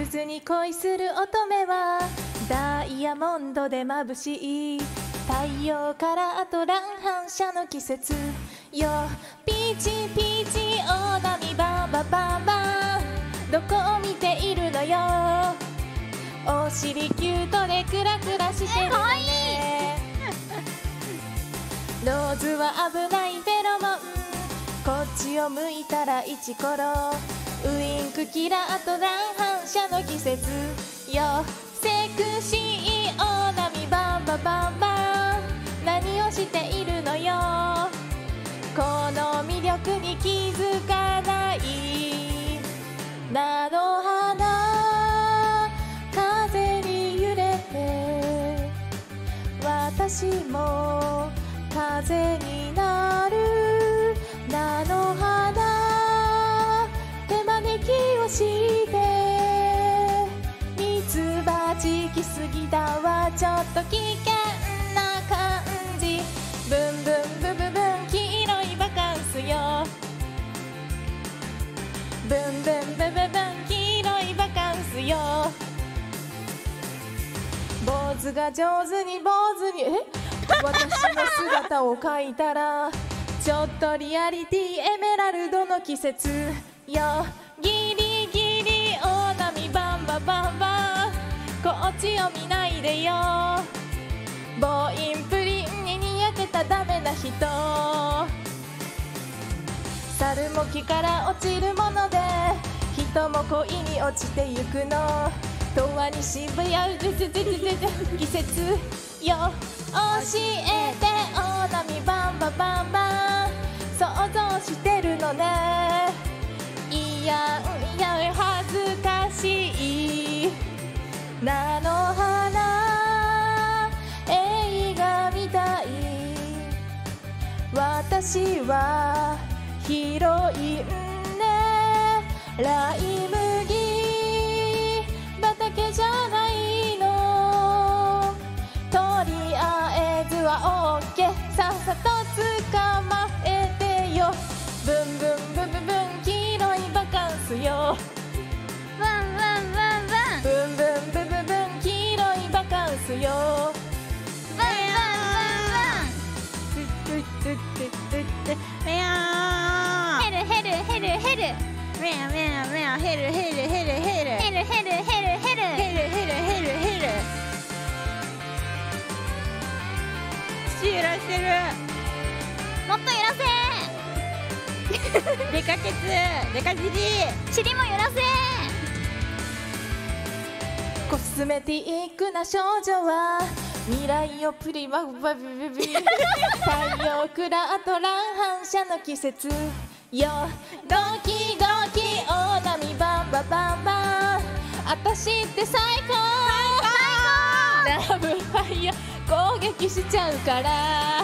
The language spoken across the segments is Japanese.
ずに恋する乙女はダイヤモンドで眩しい太陽からトラン反射の季節よピーチピーチ大波バンバンバンバンどこを見ているのよお尻キュートでクラクラしてるのねローズは危ないフェロモンこっちを向いたらイチコロウインクキラートラン反射の季節よセクシー大波バンバンバンバン何をしているのよこの魅力に気づかない菜の花風に揺れて私も風になる菜の花手招きをしてミツバチ来すぎだわちょっと危険な感じブンブンブブブン黄色いバカンスよブンブンブブブン黄色いバカンスよ坊主が上手に坊主に私の姿を描いたらちょっとリアリティエメラルドの季節よギリギリ大波バンバンバンバンこっちを見ないでよ暴飲プリンににやけたダメな人猿も木から落ちるもので人も恋に落ちてゆくの永遠に渋谷季節よ教えて大波バンバンバンバン想像してるのねいやいや恥ずかしい菜の花映画みたい私はヒロインねライ麦畑じゃないのとりあえずはオッケーさっさと捕まえてよブンブンブンブンブン黄色いバカンスよワンワンワンワンブンブンブンブンブン黄色いバカンスよワンワンワンワンメヤーヘルヘルヘルヘルメヤメヤメヤヘルヘルヘルヘルヘルヘルヘルヘルヘルヘルヘルヘル土揺らしてるもっと揺らせデカケツデカジジ尻も揺らせコスメティックな少女は未来をプリババビビビ太陽クラトラン反射の季節よドキドキ大波バンバンバンバン私って最高ラブファイヤー攻撃しちゃうから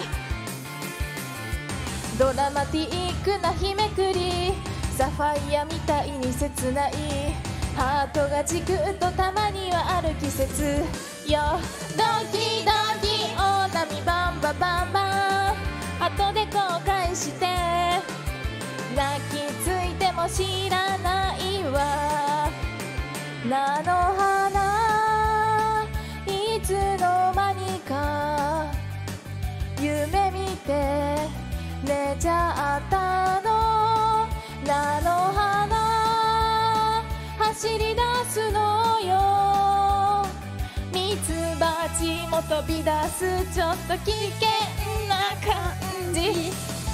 ドラマティックな日めくりサファイアみたいに切ないハートがじくっとたまにはある季節よドキドキ大波バンバンバンバン後で後悔して泣きついても知らないわ菜の花いつの間にか夢見て寝ちゃったの菜の花走り出すのよミツバチも飛び出すちょっと危険な感じ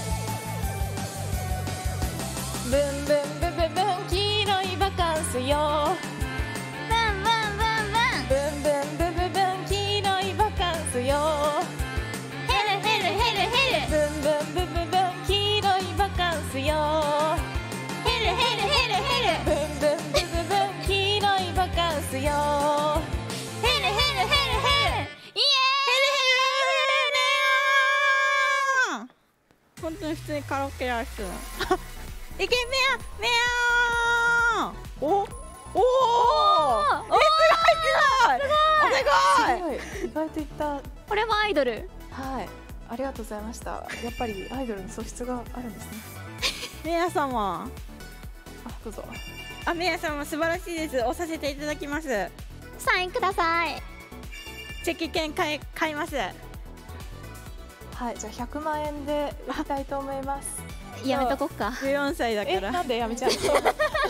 ブンブンブンブンブン黄色いバカンスよワンワンワンワンブンブンブンブンブン黄色いバカンスよヘルヘルヘルヘルブンブンブンブンブン黄色いバカンスよヘルヘルヘルヘルブンブンブンブンブン黄色いバカンスよヘルヘルヘルヘルイエー本当に普通にカラオケやる人いけメアメアおおおおすごいすごい意外といった。これもアイドル。はい、ありがとうございました。やっぱりアイドルの素質があるんですね。メア様、あ、どうぞ。 あ、メイヤさんも素晴らしいです。押させていただきます。 サインください。 チェキ券買います。 はい、じゃあ100万円で売りたいと思います。 やめとこっか。 14歳だから。 なんでやめちゃうの？